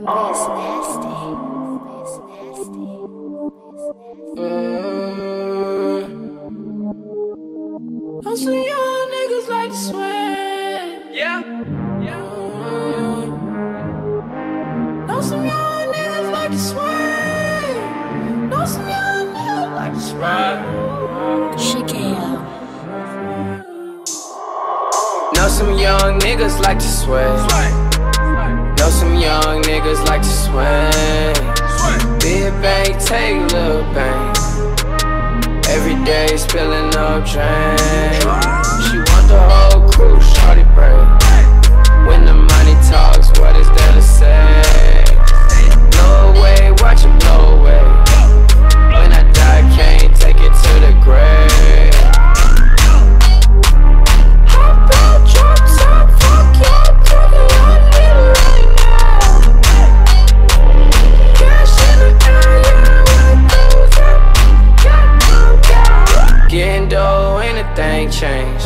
Know some young niggas like to swang. Yeah. Know some young niggas like to swang. Know some young niggas like to swang. Shigeo. Know some young niggas like to swing. Know some young niggas like to swing. Big bang, take little bang. Every day spilling up drain. She want the whole crew, shorty break. When the money talks, what is there to say? Blow away, watch it blow away. When I die, can't take it to the grave. Hop out, drop top, fuck your nigga, I need it right now. Cash in the air, yeah, what goes up? Getting dough, ain't a thing changed.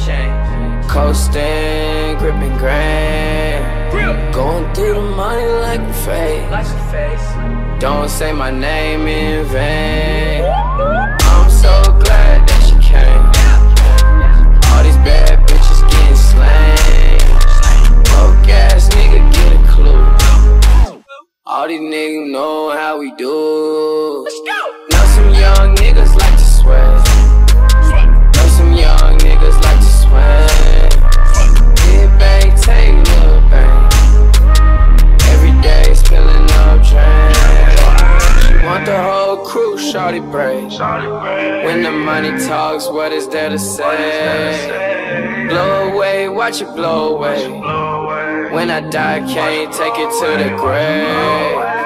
Coasting, gripping grand. Going through the money like a face. Don't say my name in vain. I'm so glad that she came. All these bad bitches getting slain. Broke ass nigga get a clue. All these niggas know how we do. Let's go. Know some young niggas like to sweat. Know some young niggas like to swing. Big bang, take little bang. Every day spilling up drain. She want the whole crew, shorty break. When the money talks, what is there to say? Blow away, watch it blow away. When I die, can't take it to the grave.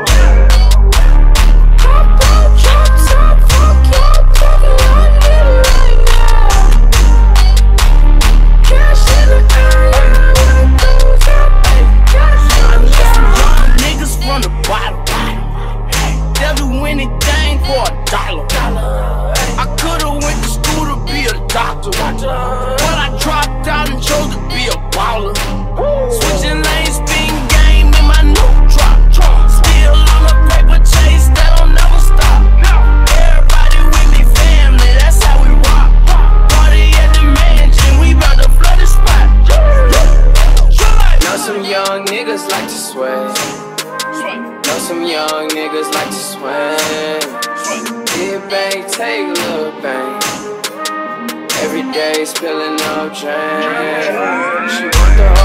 I could've went to school to be a doctor, but I dropped out and chose to be a baller. Switching lanes, spin game in my new drop. Still on a paper chase that'll never stop. Everybody with me, family, that's how we rock. Party at the mansion, we bout to flood the spot. Know some young niggas like to sway. Know some young niggas like to swing. Big bang, take little bang. Every day spilling up drain. She want the